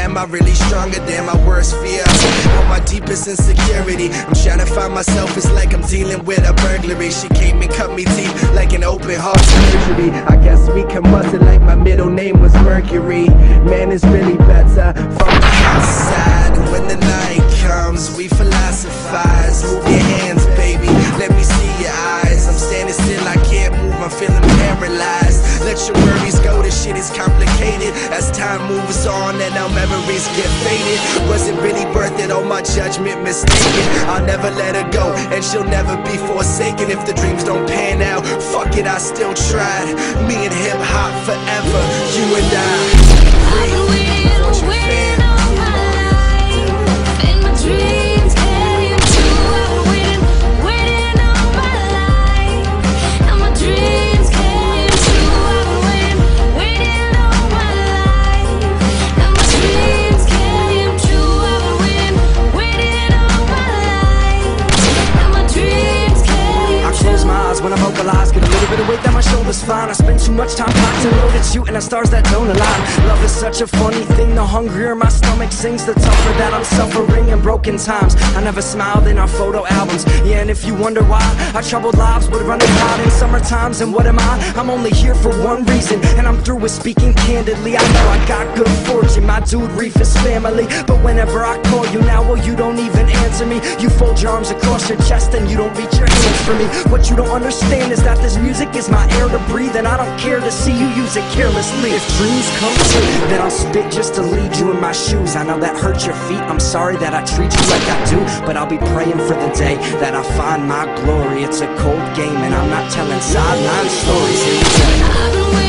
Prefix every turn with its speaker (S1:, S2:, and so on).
S1: am I really stronger than my worst fear? On my deepest insecurity, I'm trying to find myself. It's like I'm dealing with a burglary. She came and cut me deep like an open heart surgery. I guess we can bust it like my middle name was Mercury. Man, it's really better from the outside. And when the night comes, we philosophize. Move your hands, baby, let me see your eyes. I'm standing still, I can't move, I'm feeling paralyzed. Let your worries go, this shit is complicated. As time moves on and our memories get faded. Was it really worth it, or my judgment mistaken? I'll never let her go, and she'll never be forsaken. If the dreams don't pan out, fuck it, I still tried. Me and hip-hop forever, you and I.
S2: I've been waiting all my life, and my dreams came true. I've been waiting all my life, and my dreams came true. I've been waiting all my life, and my dreams came true. I've been waiting all my life, and my dreams came true.
S3: I close my eyes when I vocalize, get a little bit of weight that my shoulders fine. I spend too much time locked and loaded, shooting at stars that don't align. Love is such a funny thing, the hungrier my stomach sings, the tougher that I'm suffering in broken times. I never smiled in our photo albums, yeah, and if you wonder why, our troubled lives would run out in summer times. And what am I? I'm only here for one reason, and I'm through with speaking candidly. I know I got good fortune, my dude Reef is family. But whenever I call you now, well, you don't even answer me. You fold your arms across your chest and you don't reach your hands for me. What you don't understand is that this music is my air to breathe, and I don't care to see you use it carelessly. If dreams come true, then I'll spit just to lead you in my shoes. I know that hurts your feet, I'm sorry that I treat you like I do, but I'll be praying for the day that I find my glory. It's a cold game and I'm not telling sideline stories. Here we go.
S2: I've been waiting